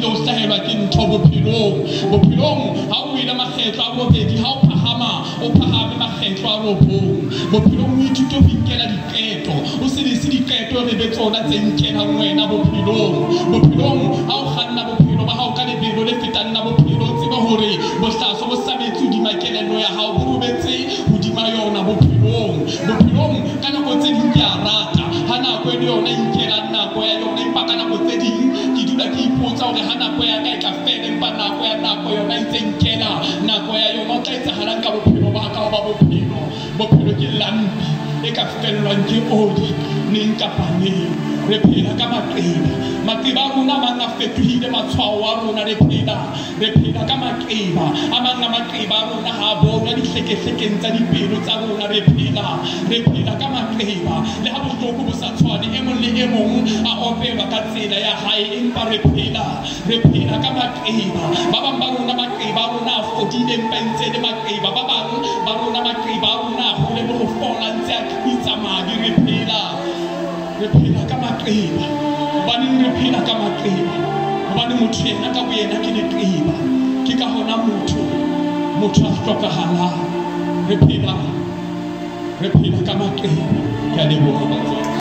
ile o hlahelwa ke ntho bophelong ha o ile makgetlo a bobedi ha o phahama o phahame makgetlo a robong bophelong o ithute ho inkela diqeto o se le se diqeto re be tsona tse nkelang wena bophelong ha o kganna bophelo ba hao ka lebelo le fetang na bophelo tseba hore bohlaso bo sabetse hodima kelello ya hao bo robetse hodima yona bophelong ka nako tse ding ke a rata ha nako e yona inkela nako ya yona empa ka nako tse ding ke dula ke ipotsa hore ha nako ya ka e tla fela empa nako yona e ntse inkela nako ya yona o tla etsahalang ka bophelo ba ka ba bophelo ke lampi e ka fellwang ke oli neng kapa neng re phela ka maqeba a rona a mang a fetohile matshwao a rona re phela ka maqeba a mang a maqeba a rona ha bonwa dihlekehlekeng tsa dipelo tsa rona re phela ka maqeba le ha bohloko bo sa tshwane e mong le e mong a opelwa ka tsela ya hae empa re phela ka maqeba ba bang ba rona maqeba a rona a fodile empa ntse le maqeba ba bang ba rona maqeba a rona a hole le ho fola ntse a tlisa madi re phela ka maqeba baneng re phela ka maqeba hobane motho yena ka boyena ke leqeba ke ka hona motho a hlokahalang re phela ka maqeba ke a leboha.